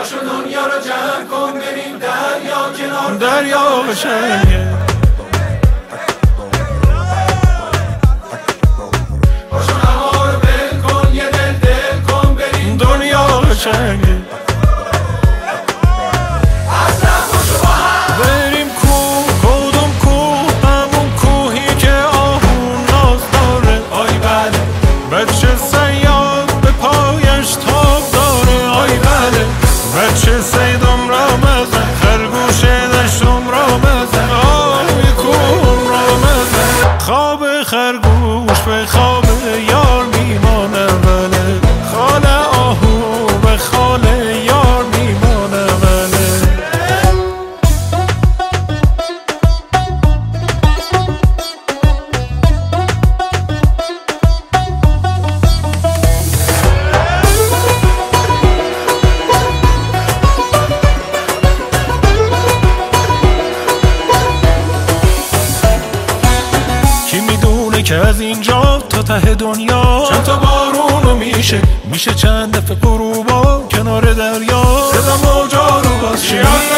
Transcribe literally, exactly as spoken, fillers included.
پاشو دنیا رو جمع کن بریم دریا کنار دریا قشنگه. پاشو هوا رو بل کن یه دل دل کن بریم دنیا قشنگه. بریم کوه کدوم کوه؟ همون کوهی که آهون ناز داره. آی بله بچه صیاد به پایش تاب داره. آی بله بچه صیدم را مزن خرگوش دشتم را مزن آی کوم را مزن. خواب خرگوش به خواب یار میمانه وله خال آهو به خال یار میمانه وله. کی میدونه که از اینجا تا ته دنیا چند تا بارونو میشه میشه چند دفعه غروبا کنار دریا صدا موجا رو باز شه.